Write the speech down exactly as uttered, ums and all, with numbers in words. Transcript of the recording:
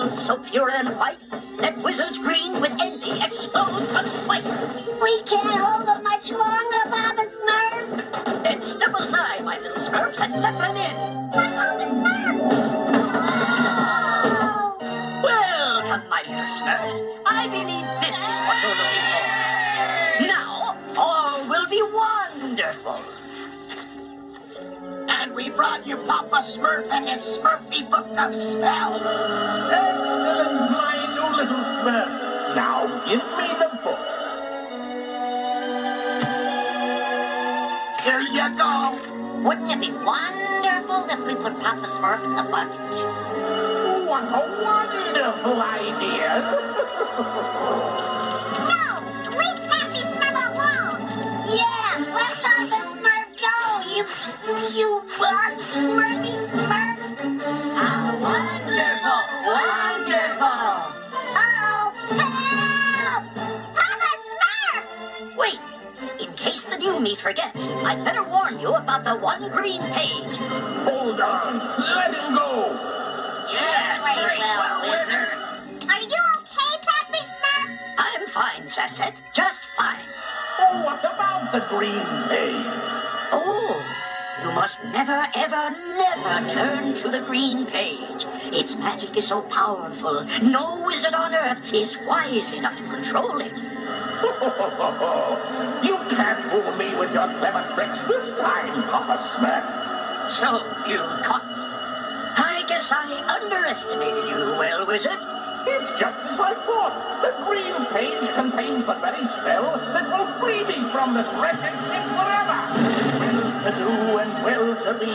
smiles so pure and white that wizards green with envy explode conspite. We can't hold them much longer, Papa Smurf. Then step aside, my little Smurfs, and let them in. But Papa Smurf! Oh! Welcome, my little Smurfs. I believe this is what you're looking for. Now, all will be wonderful. And we brought you Papa Smurf and his Smurfy book of spells. Excellent, my new little Smurfs. Now give me the book. Here you go. Wouldn't it be wonderful if we put Papa Smurf in the bucket? What a wonderful idea. No! Leave Pappy Smurf alone! Yeah, let Papa Smurf go, you... you bug Smurfy Smurfs! How wonderful, wonderful. Uh-oh! Help! Papa Smurf! Wait, in case the new me forgets, I'd better warn you about the one green page. Hold on. Let him go. Yes, very well, wizard. Are you okay, Pappy Smurf? I'm fine, Sasset, just fine. Oh, what about the green page? Oh, you must never, ever, never turn to the green page. Its magic is so powerful, no wizard on earth is wise enough to control it. You can't fool me with your clever tricks this time, Papa Smurf. So, you caught me. I guess I underestimated you, well, wizard. It's just as I thought. The green page contains the very spell that will free me from this wretched ship forever. Will to do and will to be.